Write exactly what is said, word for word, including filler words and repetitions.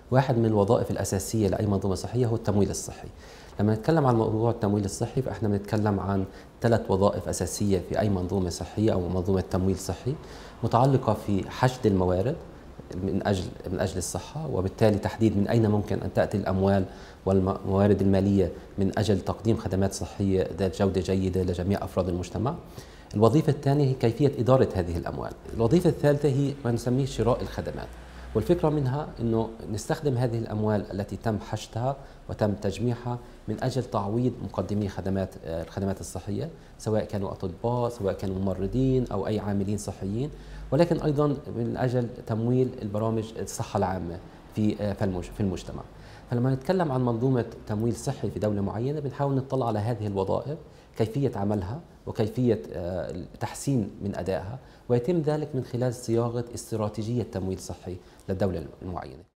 واحد من الوظائف الأساسية لأي منظومة صحية هو التمويل الصحي. لما نتكلم عن موضوع التمويل الصحي فإحنا بنتكلم عن ثلاث وظائف أساسية في أي منظومة صحية أو منظومة تمويل صحي، متعلقة في حشد الموارد من أجل من أجل الصحة، وبالتالي تحديد من أين ممكن أن تأتي الأموال والموارد المالية من أجل تقديم خدمات صحية ذات جودة جيدة لجميع أفراد المجتمع. الوظيفة الثانية هي كيفية إدارة هذه الأموال. الوظيفة الثالثة هي ما نسميه شراء الخدمات، والفكرة منها أنه نستخدم هذه الأموال التي تم حشدها وتم تجميعها من أجل تعويض مقدمي خدمات الخدمات الصحية، سواء كانوا أطباء سواء كانوا ممرضين أو أي عاملين صحيين، ولكن أيضا من أجل تمويل البرامج الصحة العامة في في المجتمع. فلما نتكلم عن منظومة تمويل صحي في دولة معينة بنحاول نطلع على هذه الوظائف، كيفية عملها وكيفية تحسين من أدائها، ويتم ذلك من خلال صياغة استراتيجية تمويل صحي للدولة المعينة.